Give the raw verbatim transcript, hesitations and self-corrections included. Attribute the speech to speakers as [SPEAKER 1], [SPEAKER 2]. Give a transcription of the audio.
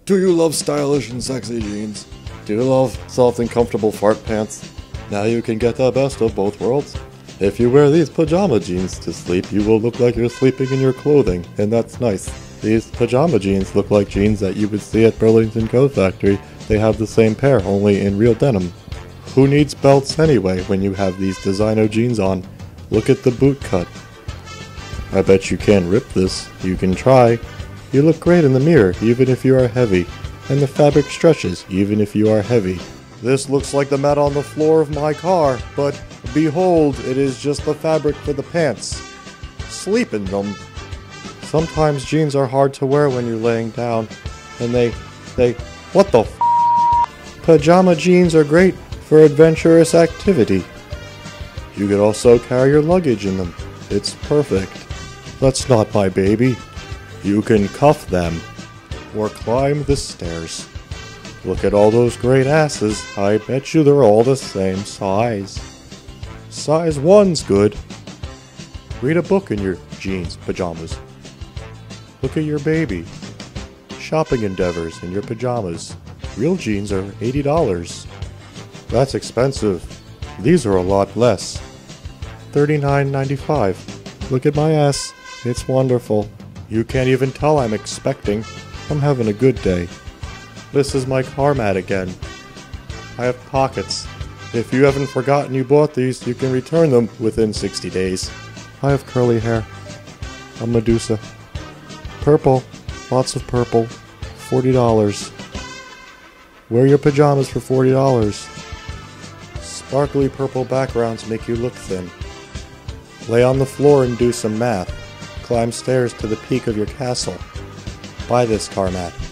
[SPEAKER 1] Do you love stylish and sexy jeans? Do you love soft and comfortable fart pants? Now you can get the best of both worlds. If you wear these pajama jeans to sleep, you will look like you're sleeping in your clothing, and that's nice. These pajama jeans look like jeans that you would see at Burlington Coat Factory. They have the same pair, only in real denim. Who needs belts anyway when you have these designer jeans on? Look at the boot cut. I bet you can't rip this. You can try. You look great in the mirror, even if you are heavy. And the fabric stretches, even if you are heavy. This looks like the mat on the floor of my car, but behold, it is just the fabric for the pants. Sleep in them. Sometimes jeans are hard to wear when you're laying down, and they, they, what the f***? Pajama jeans are great for adventurous activity. You could also carry your luggage in them. It's perfect. That's not my baby. You can cuff them, or climb the stairs. Look at all those great asses. I bet you they're all the same size. Size one's good. Read a book in your jeans pajamas. Look at your baby. Shopping endeavors in your pajamas. Real jeans are eighty dollars. That's expensive. These are a lot less. thirty-nine ninety-five. Look at my ass. It's wonderful. You can't even tell I'm expecting. I'm having a good day. This is my car mat again. I have pockets. If you haven't forgotten you bought these, you can return them within sixty days. I have curly hair. I'm Medusa. Purple. Lots of purple. forty dollars. Wear your pajamas for forty dollars. Sparkly purple backgrounds make you look thin. Lay on the floor and do some math. Climb stairs to the peak of your castle. Buy this car mat.